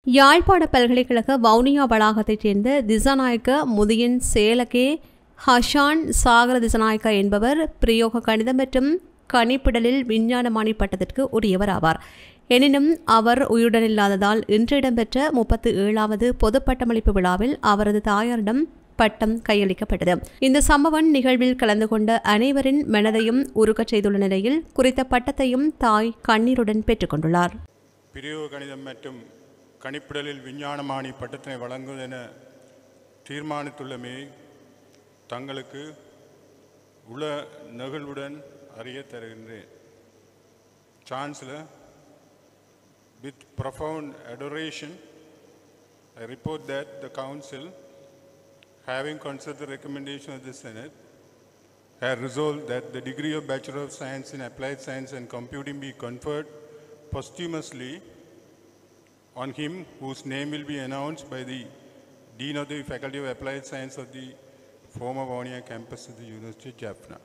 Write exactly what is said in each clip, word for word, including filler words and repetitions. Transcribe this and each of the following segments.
யாழ்ப்பாண பல்கலைக்கழக வவுனியா வளாகத்தைச் சேர்ந்த திசாநாயக்க முதியின் சேலகே ஹஷான் சாகர திசாநாயக்க என்பவர் பிரயோக கணிதம் மற்றும் கணிப்பிடலில் விஞ்ஞானமானி பட்டத்திற்கு உரியவர் ஆவார். எனினும் அவர் உயிருடனில்லாததால் இன்று இடம்பெற்ற முப்பத்தி ஏழாவது பொது பட்டமளிப்பு விழாவில் அவரது தாயாரிடம் பட்டம் கையளிக்கப்பட்டது. இந்த சம்பவம் நிகழ்வில் கலந்து கொண்ட அனைவரின் மனதையும் உருக்கச் செய்துள்ள நிலையில் குறித்த பட்டத்தையும் தாய் கண்ணீருடன் பெற்றுக் கொண்டுள்ளார். பிரயோக கணிதம் மற்றும் கணிப்பிடலில் விஞ்ஞானமானி பட்டத்தினை வழங்குவதென தீர்மானித்துள்ளமே தங்களுக்கு உள நெகிழ்வுடன் அறிய தருகின்றேன். Chancellor, with profound adoration, I report that the Council, having considered the recommendation of the Senate, has resolved that the degree of Bachelor of Science in Applied Science and Computing be conferred posthumously on him whose name will be announced by the Dean of the Faculty of Applied Science of the former Vavuniya campus of the University of Jaffna.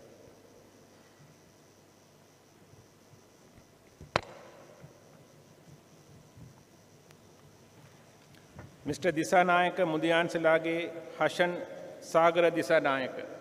Mister Disanayaka Mudiyansalage Hashan Sagara Disanayaka.